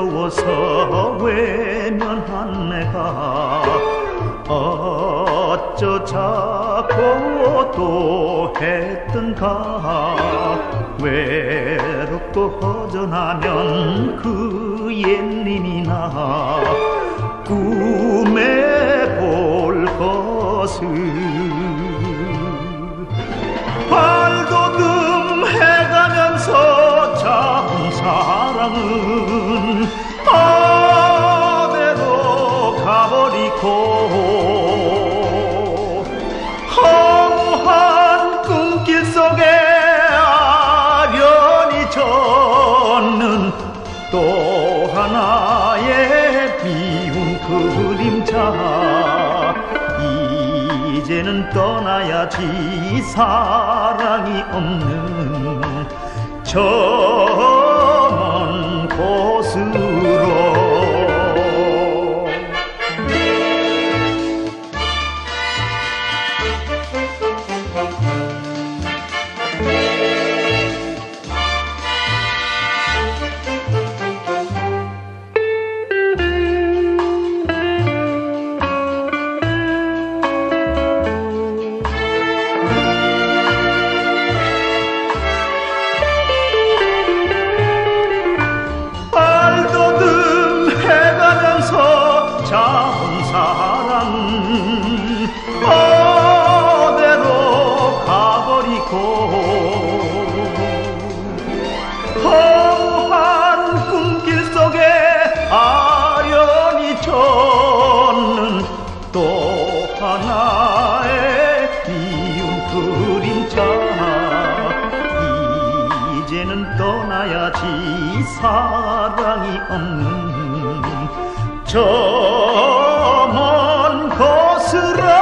외로워서 외면한 내가 어쩌 자꾸 또 했던가. 외롭고 허전하면 그 옛님이나 꿈에 볼 것을 발돋움 해가면서 잡은 사랑은 어디로 가버리고 허무한 꿈길 속에 아련히 젖는 또 하나의 미운 그림자. 이제는 떠나야지 사랑이 없는 저 먼 곳으로. 잡은 사랑 어디로 가버리고 허무한 꿈길 속에 아련히 젖는 또 하나의 미운 그림자. 이제는 떠나야지 사랑이 없는 저 먼 곳으로.